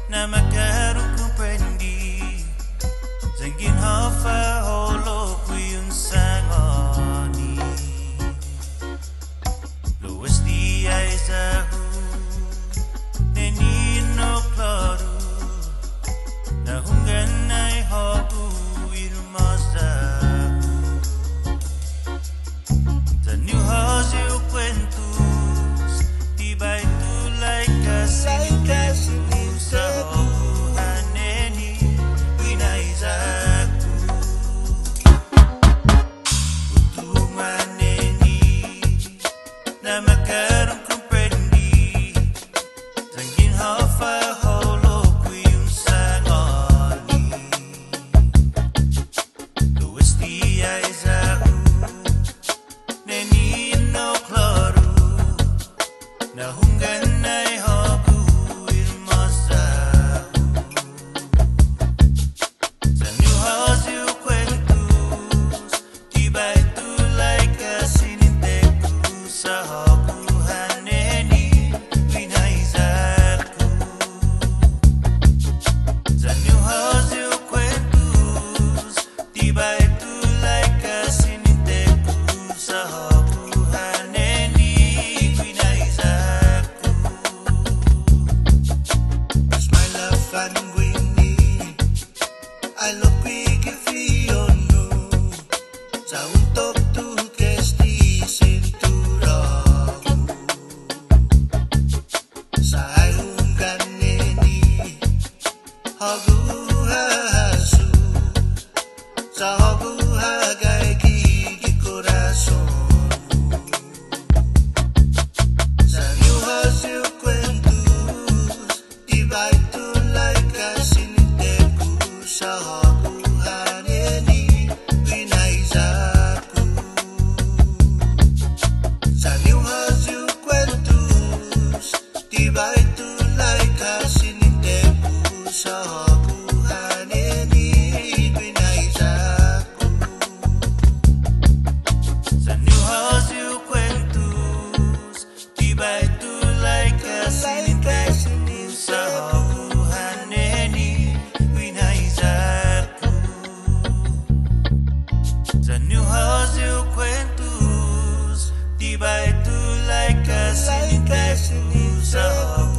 na magkaroon comprendí Zengin hafa holo kuyun sangoni Luas di ay zahu Nenino claro Na hungan ay hobu irmazahu The new house you cuentos Tiba itu like kasih sa haneni winaizaku utumaneni na magkaroon comprendí Zangin hafa holo kuyong sangoni Luas di ay zahu nenino claro na hungan ay hobu I lo pigi fiono sa un top tu che sti senturamu sa un ganeni hagu hasu sa hagu hagai di corazón sa new hasil cuentos di vai tu like asin sa haneni winaizaku sa new hasil cuentos tiba itu like kasiniteku sa haneni winaizaku sa new hasil cuentos tiba itu like kasiniteku sa The new hasil cuentos Tiba itu like kasih sa